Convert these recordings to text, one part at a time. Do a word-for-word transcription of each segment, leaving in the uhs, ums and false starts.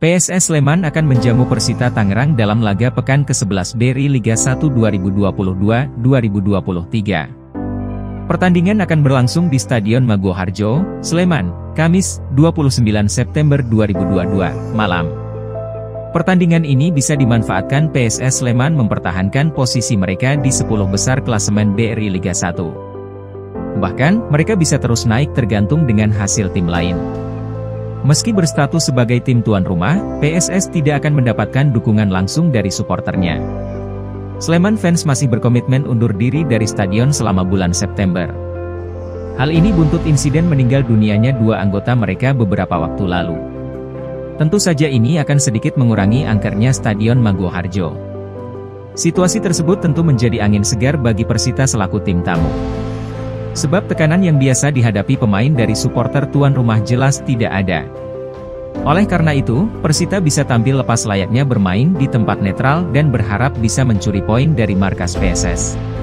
P S S Sleman akan menjamu Persita Tangerang dalam laga pekan ke sebelas B R I Liga satu dua ribu dua puluh dua dua ribu dua puluh tiga. Pertandingan akan berlangsung di Stadion Maguwoharjo, Sleman, Kamis, dua puluh sembilan September dua ribu dua puluh dua, malam. Pertandingan ini bisa dimanfaatkan P S S Sleman mempertahankan posisi mereka di sepuluh besar klasemen B R I Liga satu. Bahkan, mereka bisa terus naik tergantung dengan hasil tim lain. Meski berstatus sebagai tim tuan rumah, P S S tidak akan mendapatkan dukungan langsung dari suporternya. Sleman fans masih berkomitmen undur diri dari stadion selama bulan September. Hal ini buntut insiden meninggal dunianya dua anggota mereka beberapa waktu lalu. Tentu saja ini akan sedikit mengurangi angkernya Stadion Maguwoharjo. Situasi tersebut tentu menjadi angin segar bagi Persita selaku tim tamu. Sebab tekanan yang biasa dihadapi pemain dari supporter tuan rumah jelas tidak ada. Oleh karena itu, Persita bisa tampil lepas layaknya bermain di tempat netral dan berharap bisa mencuri poin dari markas P S S.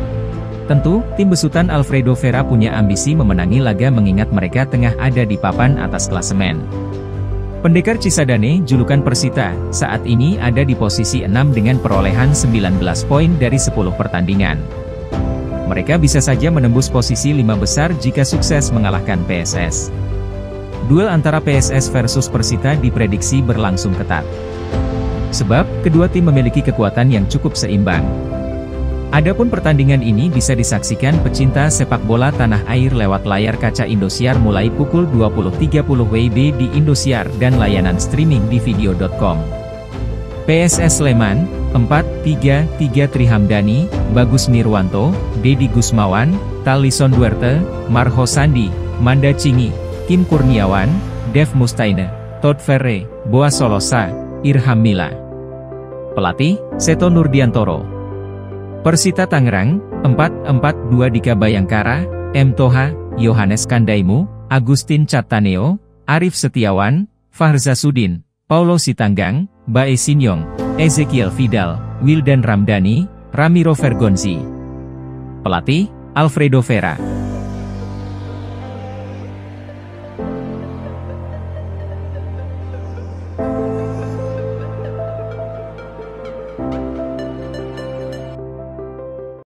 Tentu, tim besutan Alfredo Vera punya ambisi memenangi laga mengingat mereka tengah ada di papan atas klasemen. Pendekar Cisadane, julukan Persita, saat ini ada di posisi enam dengan perolehan sembilan belas poin dari sepuluh pertandingan. Mereka bisa saja menembus posisi lima besar jika sukses mengalahkan P S S. Duel antara P S S versus Persita diprediksi berlangsung ketat. Sebab, kedua tim memiliki kekuatan yang cukup seimbang. Adapun pertandingan ini bisa disaksikan pecinta sepak bola tanah air lewat layar kaca Indosiar mulai pukul dua puluh tiga puluh W I B di Indosiar dan layanan streaming di video titik com. P S S Sleman, empat tiga tiga Trihamdani, Bagus Nirwanto, Dedi Gusmawan, Talison Duerte, Marho Sandi, Manda Cingi, Kim Kurniawan, Dev Mustaine, Todd Ferre, Boa Solosa, Irham Mila. Pelatih, Seto Nurdiantoro. Persita Tangerang, empat empat dua Dika Bayangkara, M. Toha, Yohanes Kandaimu, Agustin Cataneo, Arif Setiawan, Fahrza Sudin, Paulo Sitanggang, Bae Sinyong, Ezekiel Vidal, Wildan Ramdhani, Ramiro Vergonzi. Pelatih, Alfredo Vera.